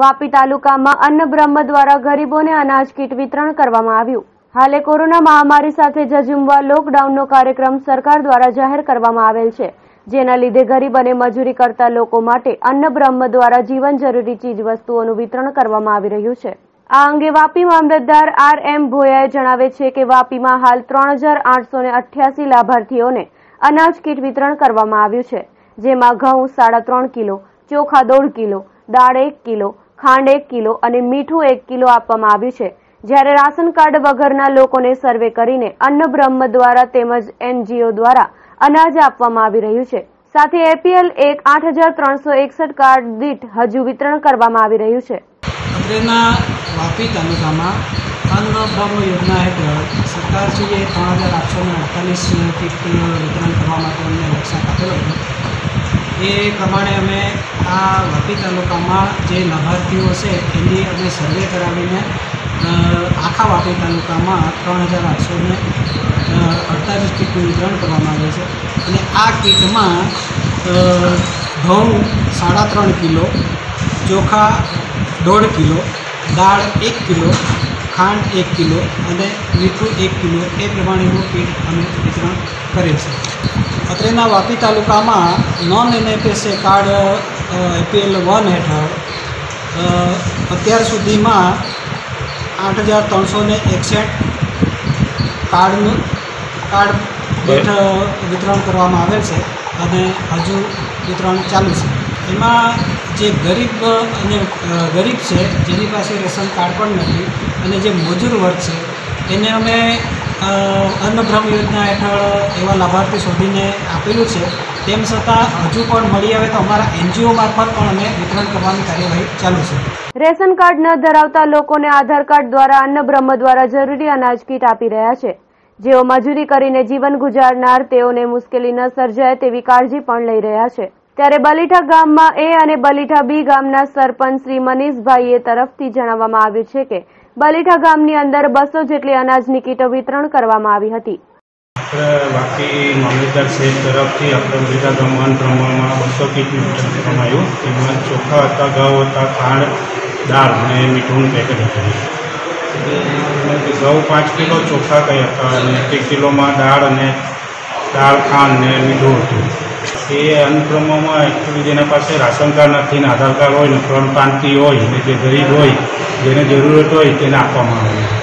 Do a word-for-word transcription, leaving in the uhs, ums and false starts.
વાપી તાલુકામાં અન્ન બ્રહ્મ દ્વારા ગરીબોને અનાજ કીટ વિતરણ કરવામાં આવ્યું। હાલે કોરોના મહામારી સાથે ઝઝુમવા લોકડાઉનનો કાર્યક્રમ સરકાર દ્વારા જાહેર કરવામાં આવેલ છે, જેના લીધે ગરીબ અને મજૂરી કરતા લોકો માટે અન્ન બ્રહ્મ દ્વારા જીવન જરૂરી ચીજ વસ્તુઓનું વિતરણ કરવામાં આવી રહ્યું છે। આ અંગે વાપી મામલતદાર આર એમ ભોયાએ જણાવે છે કે વાપીમાં હાલ ત્રણ હજાર આઠસો ને અઠ્યાસી લાભાર્થીઓને અનાજ કીટ વિતરણ કરવામાં આવ્યું છે, જેમાં ઘઉં સાડા ત્રણ કિલો, ચોખા દોઢ કિલો, દાળ એક કિલો, ખાંડ એક કિલો અને મીઠું એક કિલો આપવામાં આવ્યું છે। જ્યારે રાશન કાર્ડ વગરના લોકોને સર્વે કરીને અન્ન બ્રહ્મ દ્વારા તેમજ એનજીઓ દ્વારા અનાજ આપવામાં આવી રહ્યું છે। સાથે એપીએલ એક આઠ હજાર ત્રણસો એકસઠ કાર્ડ દીઠ હજુ વિતરણ કરવામાં આવી રહ્યું છે। વાપી તાલુકામાં અન્ન બ્રહ્મ યોજના હેઠળ સરકારશ્રીએ ત્રણ હજાર આઠસો ને અડતાલીસ કીટ વિતરણ કરવા માટે અમને લક્ષ્યાંક આપેલો હતો। એ પ્રમાણે અમે આ વાપી તાલુકામાં જે લાભાર્થીઓ છે એની અમે સર્વે કરાવીને આખા વાપી તાલુકામાં ત્રણ હજાર આઠસો ને અડતાલીસ કીટનું વિતરણ કરવામાં આવે છે। અને આ કીટમાં ઘઉં સાડા ત્રણ કિલો, ચોખા દોઢ કિલો, દાળ એક કિલો, ખાંડ એક કિલો અને મીઠું એક કિલો એ પ્રમાણેનું કીટ અમે વિતરણ કરે છે। અત્રેના વાપી તાલુકામાં non NFSA card APL one હેઠળ અત્યાર સુધીમાં આઠ હજાર ત્રણસો ને એકસઠ કાર્ડનું કાર્ડ દીઠ વિતરણ કરવામાં આવેલ છે અને હજુ વિતરણ ચાલુ છે। એમાં જે ગરીબ અને ગરીબ છે, જેની પાસે રેશન કાર્ડ પણ નથી અને જે મજૂર વર્ગ છે એને અમે અન્ન બ્રહ્મ યોજના હેઠળ એવા લાભાર્થી શોધીને આપેલું છે। તેમ છતાં હજુ પણ મળી આવે તો અમારા એનજીઓ મારફત પણ અમે વિતરણ કરવાની કાર્યવાહી ચાલુ છે। રેશન કાર્ડ ન ધરાવતા લોકોને આધાર કાર્ડ દ્વારા અન્ન બ્રહ્મ દ્વારા જરૂરી અનાજ કીટ આપી રહ્યા છે। જેઓ મજૂરી કરીને જીવન ગુજારનાર તેઓને મુશ્કેલી ન સર્જાય તેવી કાળજી પણ લઈ રહ્યા છે। ત્યારે બલીઠા ગામમાં એ અને બલીઠા બી ગામના સરપંચ શ્રી મનીષભાઈએ તરફથી જણાવવામાં આવ્યું છે કે બલીઠા ગામની અંદર બસો જેટલી અનાજની કીટો વિતરણ કરવામાં આવી હતી। વાપી મામલતદાર સાહેબ તરફથી આપણે બલીઠા ગામમાં પ્રમાણમાં બસો કીટનું વિતરણ કરવામાં આવ્યું। તેમાં ચોખા હતા, ઘઉં હતા, ખાંડ, દાળ અને મીઠુંનું પેકેટ હતું। ઘઉં પાંચ કિલો, ચોખા કંઈ હતા અને એક કિલોમાં દાળ અને દાળ, ખાંડ ને મીઠું હતું। એ અન્નબ્રહ્મમાં એકચ્યુઅલી જેના પાસે રાશન કાર્ડ નથી ને આધાર કાર્ડ હોય ને ત્રણ પાંચથી હોય ને જે ગરીબ હોય, જેને જરૂરત હોય તેને આપવામાં આવે છે।